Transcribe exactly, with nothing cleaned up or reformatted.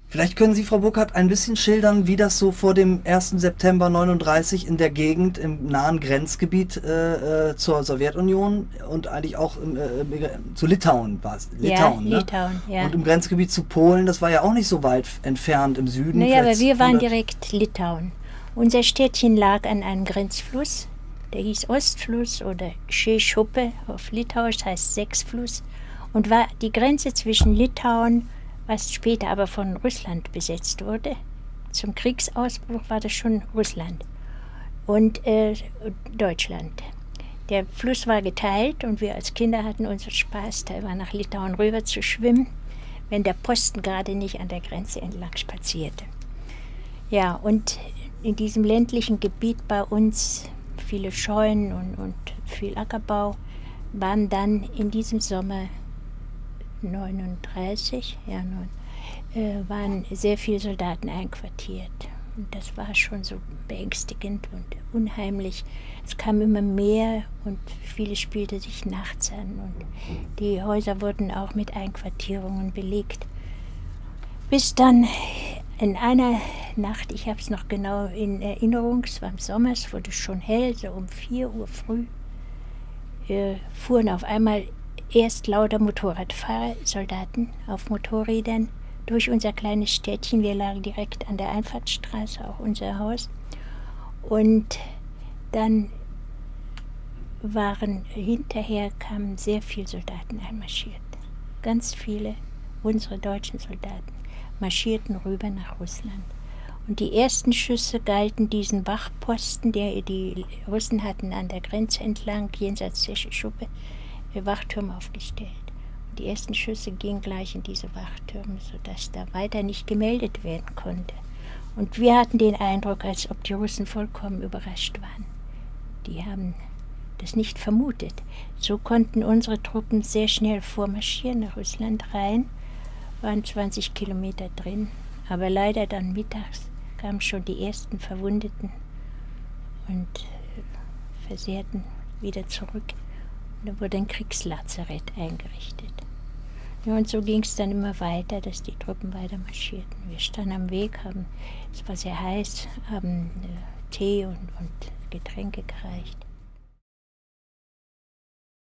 Vielleicht können Sie, Frau Burkhardt, ein bisschen schildern, wie das so vor dem ersten September neununddreißig in der Gegend im nahen Grenzgebiet äh, zur Sowjetunion und eigentlich auch im, äh, zu Litauen war es. Litauen, ja, ne? Litauen, ja. Und im Grenzgebiet zu Polen, das war ja auch nicht so weit entfernt im Süden. Naja, aber wir waren direkt Litauen. Unser Städtchen lag an einem Grenzfluss, der hieß Ostfluss oder Šešupė auf Litauisch, heißt Sechsfluss, und war die Grenze zwischen Litauen, was später aber von Russland besetzt wurde. Zum Kriegsausbruch war das schon Russland und äh, Deutschland. Der Fluss war geteilt und wir als Kinder hatten unseren Spaß, da war nach Litauen rüber zu schwimmen, wenn der Posten gerade nicht an der Grenze entlang spazierte. Ja, und in diesem ländlichen Gebiet bei uns, viele Scheunen und, und viel Ackerbau, waren dann in diesem Sommer neununddreißig, ja, neun, äh, waren sehr viele Soldaten einquartiert. Und das war schon so beängstigend und unheimlich. Es kam immer mehr und vieles spielte sich nachts an. Und die Häuser wurden auch mit Einquartierungen belegt. Bis dann in einer Nacht, ich habe es noch genau in Erinnerung, es war im Sommer, es wurde schon hell, so um vier Uhr früh, äh, fuhren auf einmal erst lauter Motorradfahrer, Soldaten auf Motorrädern durch unser kleines Städtchen. Wir lagen direkt an der Einfahrtsstraße, auch unser Haus. Und dann waren hinterher kamen sehr viele Soldaten einmarschiert. Ganz viele unsere deutschen Soldaten marschierten rüber nach Russland. Und die ersten Schüsse galten diesen Wachposten, der die Russen hatten an der Grenze entlang, jenseits der Schuppe, Wachtürme aufgestellt. Und die ersten Schüsse gingen gleich in diese Wachtürme, sodass da weiter nicht gemeldet werden konnte. Und wir hatten den Eindruck, als ob die Russen vollkommen überrascht waren. Die haben das nicht vermutet. So konnten unsere Truppen sehr schnell vormarschieren nach Russland rein, waren zwanzig Kilometer drin, aber leider dann mittags kamen schon die ersten Verwundeten und Versehrten wieder zurück. Da wurde ein Kriegslazarett eingerichtet. Ja, und so ging es dann immer weiter, dass die Truppen weiter marschierten. Wir standen am Weg, haben, es war sehr heiß, haben äh, Tee und, und Getränke gereicht.